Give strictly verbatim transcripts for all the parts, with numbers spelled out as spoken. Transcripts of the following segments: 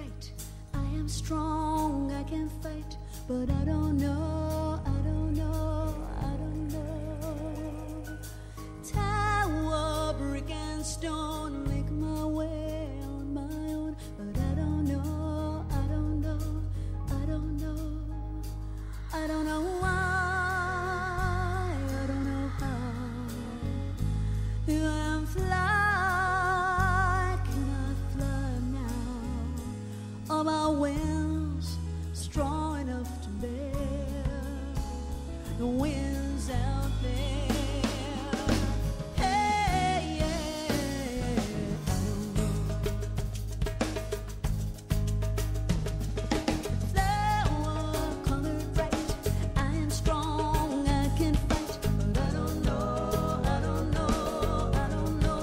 right. I am strong, I can fight, but I don't know, I don't know, I don't know. Tower, brick and stone, make my way on my own, but I don't know, I don't know, I don't know, I don't know why, I don't know how. I'm fly, can I fly now? Are my wings strong enough to bear the winds out there? Hey, yeah, I don't know. Flower colored bright, I am strong, I can fight, but I don't know, I don't know, I don't know.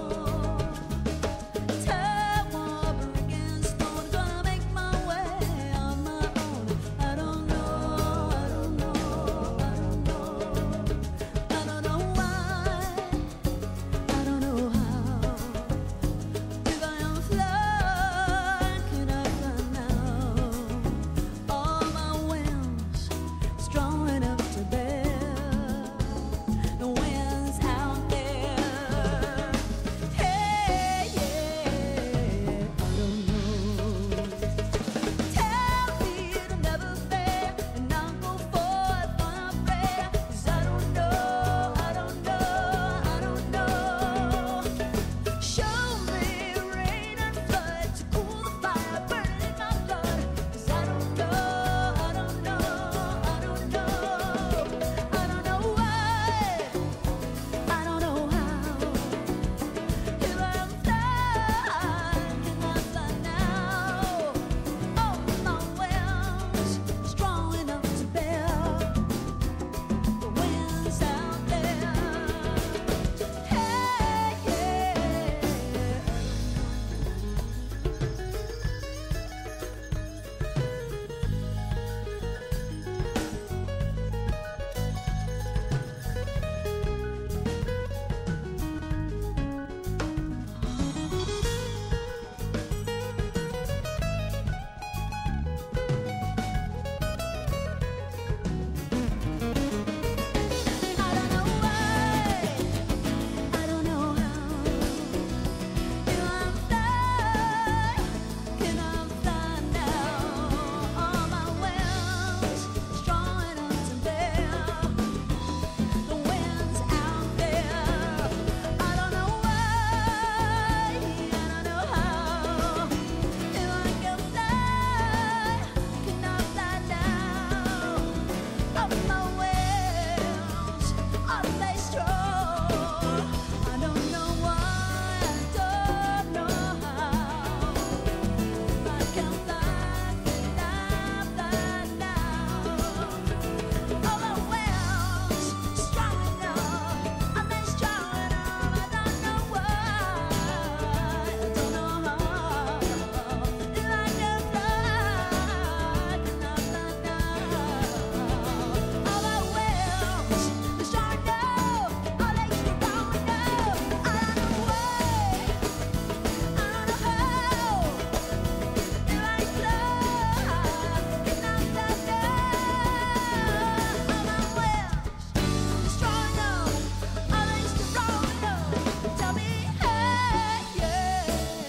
Tower, brick and stone, gonna make my way on my own. I don't know, I don't know, I don't know, I don't know why, I don't know how. If I am fly, can I fly now? All my wings strong enough to bear the winds out there. Hey, yeah, I don't know. Tell me to never fail, and I'll go forth on a prayer. 'Cause I don't know, I don't know, I don't know. Show me rain and flood to cool the fire burning in my blood. 'Cause I don't know, I don't know, I don't know, I don't know why, I don't know how. If I'm fly, can I fly now? Oh, my wings strong enough to bear the winds out there. Hey, yeah. I don't know why, I don't know how. If I'm fly, can I fly now? All my wings strong enough to bear the winds out there. I don't know why, I don't know how. If I can fly, can I fly now? All my wings are they strong? I don't know why, I don't know how. If I can fly, can I fly now? All my wings strong enough, are they strong enough? I don't know why, I don't know how. If I can fly, can I fly now? All my wings strong enough, are they strong enough? I don't know why, I don't know how. If I fly, can I fly now? All my wings strong enough, are they strong enough? Tell me, hey, yeah.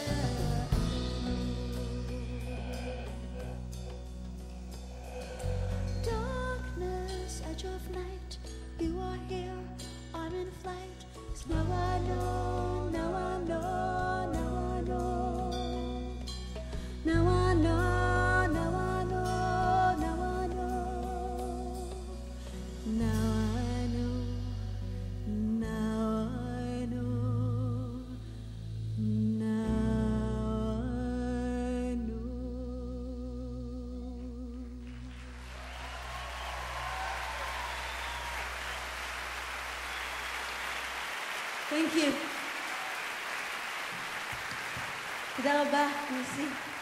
Darkness, edge of night, you are here, I'm in flight. 'Cause now I know, now I know, now I know. Now I know, now I know, now I know. Now I know, now I know, now I know. Thank you. תודה רבה, merci.